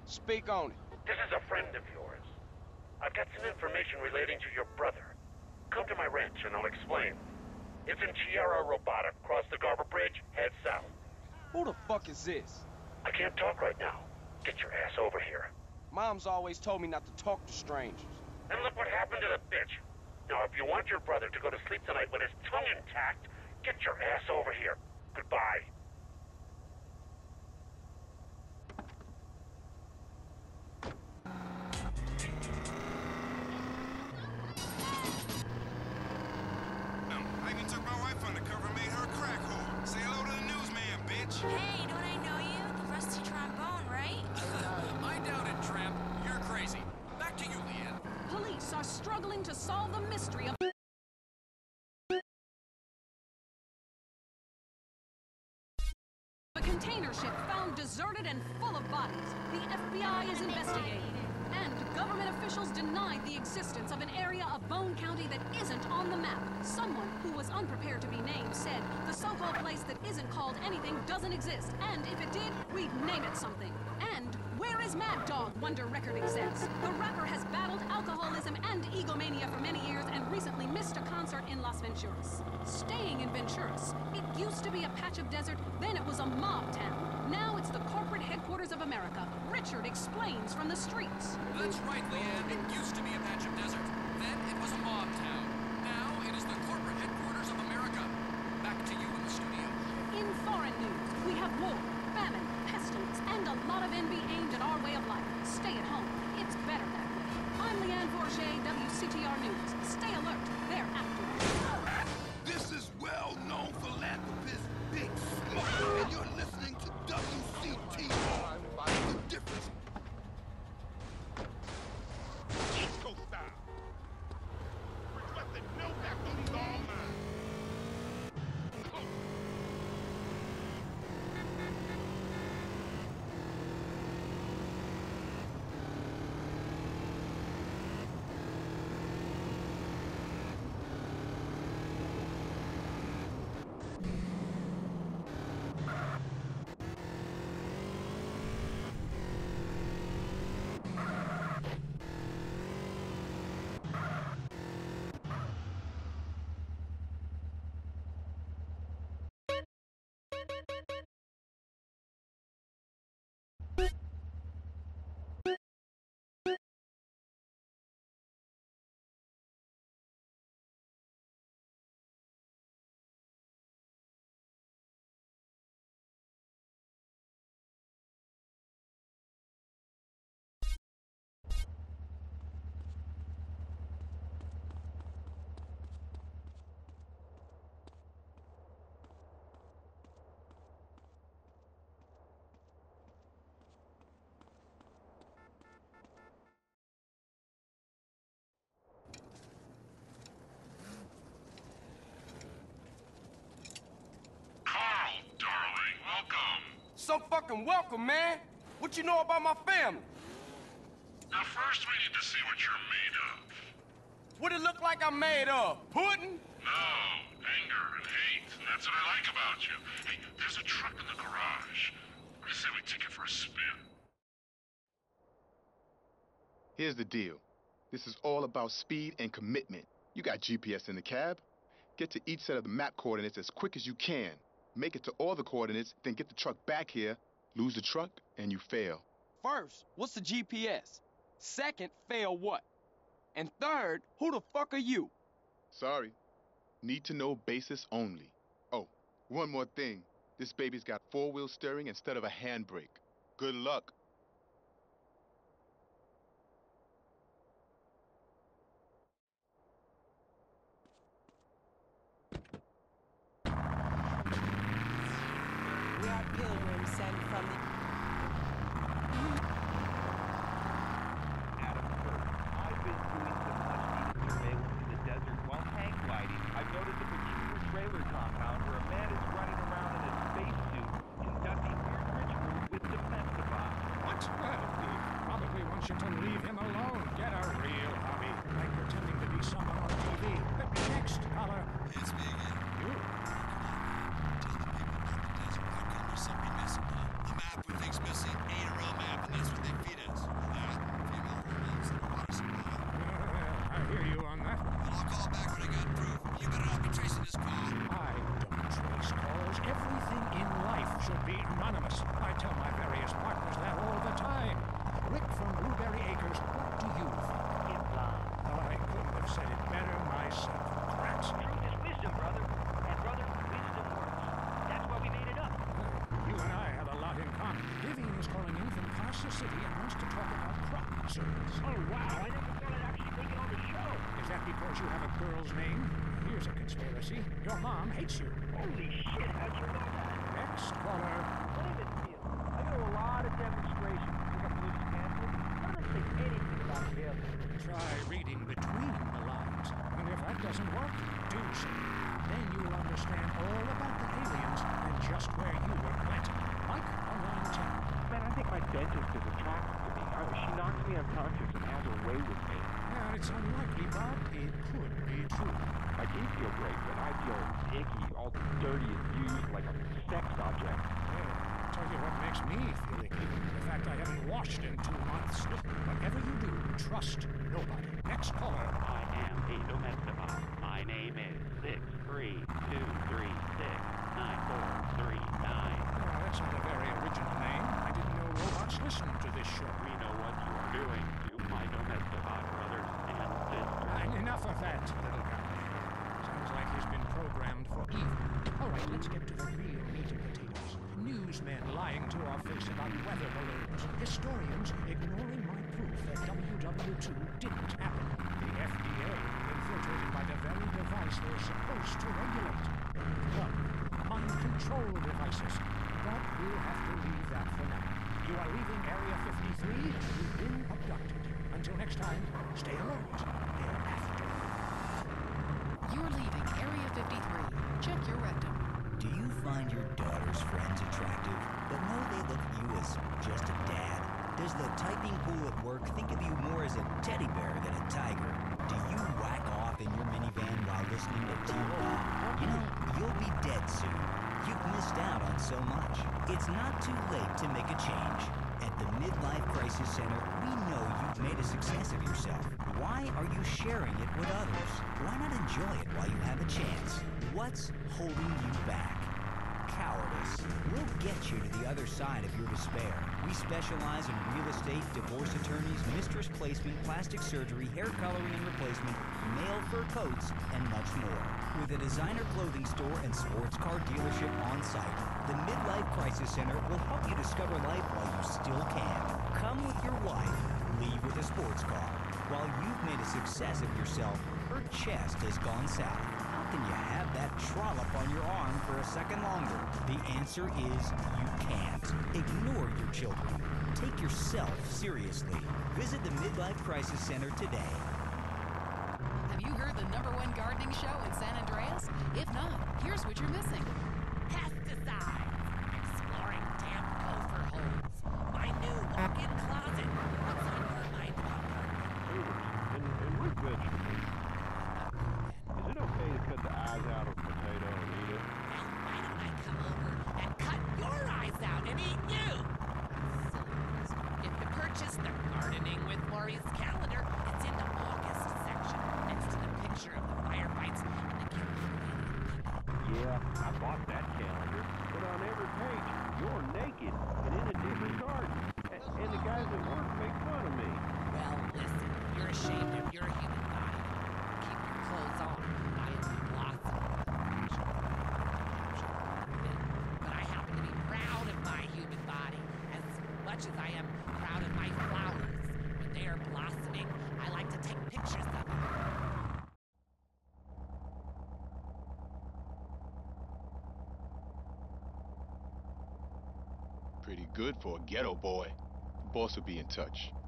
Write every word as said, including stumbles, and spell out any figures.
Speak on it. This is a friend of yours. I've got some information relating to your brother. Come to my ranch and I'll explain. It's in Chiara Robotic. Cross the Garber Bridge, head south. Who the fuck is this? I can't talk right now. Get your ass over here. Mom's always told me not to talk to strangers. And look what happened to the bitch. Now, if you want your brother to go to sleep tonight with his tongue intact, get your ass over here. Goodbye. I even took my wife undercover and made her a crack whore. Say hello to the newsman, bitch. Hey, don't I know you? The rusty trombone, right? I doubt it, tramp. You're crazy. Back to you, Leanne. Police are struggling to solve the mystery of a container ship found deserted and full of bodies. The F B I is investigating. And government officials denied the existence of an area of Bone County that isn't on the map. Someone who was unprepared to be named said the so-called place that isn't called anything doesn't exist, and if it did, we'd name it something. And where is Mad Dog, Wonder Record execs? The rapper has battled alcoholism and egomania for many years and recently missed a concert in Las Venturas. Staying in Venturas, it used to be a patch of desert, then it was a mob town. Now it's the corporate headquarters of America. Richard explains from the streets. That's right, Leanne. It used to be a patch of desert. Then it was a mob town. Now it is the corporate headquarters of America. Back to you in the studio. In foreign news, we have war, famine, pestilence, and a lot of envy aimed at our way of life. Stay at home. It's better that way. I'm Leanne Forget, W C T R News. Stay alert. They're after us. This is well-known philanthropist Big Smoke, and you're listening to W C T R. The difference. East Coast style. Requested no backbone all mine. So fucking welcome, man. What you know about my family? Now first we need to see what you're made of. What it look like I'm made of? Pudding? No, anger and hate. And that's what I like about you. Hey, there's a truck in the garage. I say we take it for a spin. Here's the deal. This is all about speed and commitment. You got G P S in the cab. Get to each set of the map coordinates as quick as you can. Make it to all the coordinates, then get the truck back here, lose the truck, and you fail. First, what's the G P S? Second, fail what? And third, who the fuck are you? Sorry. Need to know basis only. Oh, one more thing. This baby's got four-wheel steering instead of a handbrake. Good luck. We are pilgrims sent from the... Adam Kirk. I've been doing some much-needed surveillance in the desert while hang gliding. I've noticed a peculiar trailer compound where a man is running around in a spacesuit conducting weird rituals with Defensibots. What? Well, he probably wants you to leave him alone. Get a real hobby, like pretending to be someone on T V. Next, caller. It's me again. You. Something missing, huh? The map we think's missing ain't a real map, and that's what they feed us. be anonymous. I tell my various partners that all the time. Rick from Blueberry Acres, what do you think? Islam. I couldn't have said it better myself. Rats. Truth is wisdom, brother. And brother, wisdom works. That's why we made it up. You and I have a lot in common. Vivian is calling in from Casa City and wants to talk about crop service. Oh, wow. I never thought I'd actually make it on the show. Is that because you have a girl's name? Here's a conspiracy. Your mom hates you. Holy shit, how'd you know that? Next caller. Laymanfield. I go to a lot of demonstrations. Pick up loose pamphlets. None of them say anything about aliens. Try reading between the lines. And if that doesn't work, do so. Then you'll understand all about the aliens and just where you were planted. Mike on line ten. Man, I think my dentist is attracted to me. Uh, she knocks me unconscious and has her way with me. Yeah, it's unlikely, but it could be true. My teeth feel great, but I feel icky, all dirty and used like a sex object. Well, I'll tell you what makes me feel icky. The fact I haven't washed in two months. Whatever you do, trust nobody. Next caller. I am a domesticbot. My name is six three two three six nine four three nine. Oh, that's not a very original name. I didn't know robots listened to this show. We know what you are doing to my domesticbot brothers and sisters. And enough of that, little guy. Sounds like he's been programmed for evil. All right, let's get to the real meat and potatoes. Newsmen lying to our face about weather balloons. Historians ignoring my proof that W W two didn't happen. The F D A infiltrated by the very device they're supposed to regulate. Well, mind control devices. But we'll have to leave that for now. You are leaving Area fifty-three. You've been abducted. Until next time, stay alert. They're after you. You're leaving Area fifty-three. Check your rectum. Do you find your daughter's friends attractive, but know they look at you as just a dad? Does the typing pool at work think of you more as a teddy bear than a tiger? Do you whack off in your minivan while listening to Teen Pop? You know, you'll be dead soon. You've missed out on so much. It's not too late to make a change. At the Midlife Crisis Center, we know you've made a success of yourself. Why are you sharing it with others? Why not enjoy it while you have a chance? What's holding you back? Cowardice. We'll get you to the other side of your despair. We specialize in real estate, divorce attorneys, mistress placement, plastic surgery, hair coloring and replacement, male fur coats, and much more. With a designer clothing store and sports car dealership on site, the Midlife Crisis Center will help you discover life while you still can. Come with your wife, leave with a sports car. While you've made a success of yourself, her chest has gone south. How can you have that trollop on your arm for a second longer? The answer is you can't. Ignore your children. Take yourself seriously. Visit the Midlife Crisis Center today. Have you heard the number one gardening show in San Andreas? If not, here's what you're missing. Pesticides. Exploring damp gopher holes. My new walk-in closet. What's on your mind about gardening? And, and root vegetables. Is it okay to cut the eyes out of a potato and eat it? Well, why don't I come over and cut your eyes out and eat you? If you purchase the Gardening with Maurice calendar, it's in the August section, next to the picture of the firefights and the Caribbean. Yeah, I bought that calendar, but on every page, you're naked and in a different garden. And, and the guys at work make fun of me. Well, listen, you're ashamed of your human body. Keep your clothes on. I am blossom. But I happen to be proud of my human body as much as I am proud of my flowers. When they are blossoming, I like to take pictures of them. Pretty good for a ghetto boy. The boss will be in touch.